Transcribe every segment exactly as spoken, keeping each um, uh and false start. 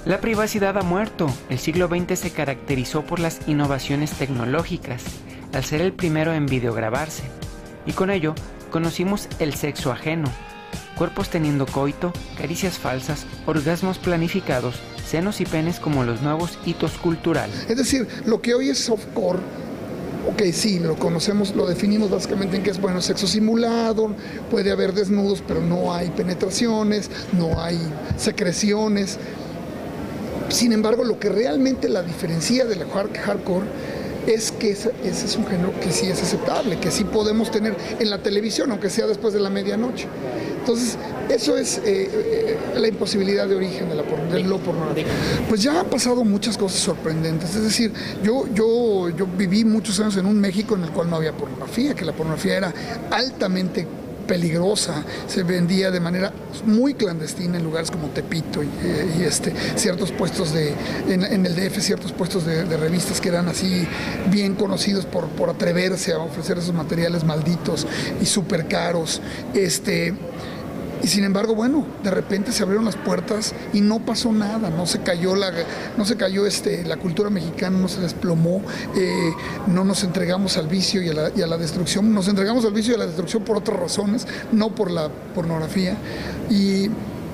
La privacidad ha muerto. El siglo veinte se caracterizó por las innovaciones tecnológicas, al ser el primero en videograbarse, y con ello conocimos el sexo ajeno, cuerpos teniendo coito, caricias falsas, orgasmos planificados, senos y penes como los nuevos hitos culturales. Es decir, lo que hoy es softcore, ok, sí, lo conocemos, lo definimos básicamente en que es, bueno, sexo simulado, puede haber desnudos, pero no hay penetraciones, no hay secreciones. Sin embargo, lo que realmente la diferencia del hardcore es que ese, ese es un género que sí es aceptable, que sí podemos tener en la televisión, aunque sea después de la medianoche. Entonces, eso es eh, eh, la imposibilidad de origen de, la, de lo pornográfico. Pues ya han pasado muchas cosas sorprendentes. Es decir, yo, yo, yo viví muchos años en un México en el cual no había pornografía, que la pornografía era altamente peligrosa, se vendía de manera muy clandestina en lugares como Tepito y, y este, ciertos puestos de, en, en el D F, ciertos puestos de, de revistas que eran así bien conocidos por, por atreverse a ofrecer esos materiales malditos y súper caros. Este, y sin embargo, bueno, de repente se abrieron las puertas y no pasó nada, no se cayó la, no se cayó este, la cultura mexicana, no se desplomó, eh, no nos entregamos al vicio y a, la, y a la destrucción, nos entregamos al vicio y a la destrucción por otras razones, no por la pornografía. Y,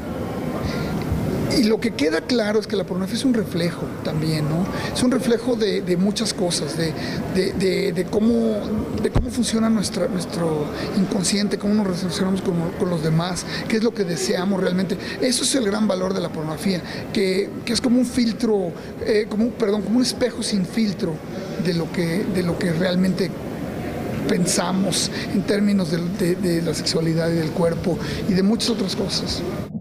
y lo que queda claro es que la pornografía es un reflejo también, ¿no? Es un reflejo de, de muchas cosas, de, de, de, de, cómo, de cómo funciona nuestra, nuestro inconsciente, cómo nos relacionamos con, con los demás, qué es lo que deseamos realmente. Eso es el gran valor de la pornografía, que, que es como un filtro, eh, como, perdón, como un espejo sin filtro de lo que, de lo que realmente pensamos en términos de, de, de la sexualidad y del cuerpo y de muchas otras cosas.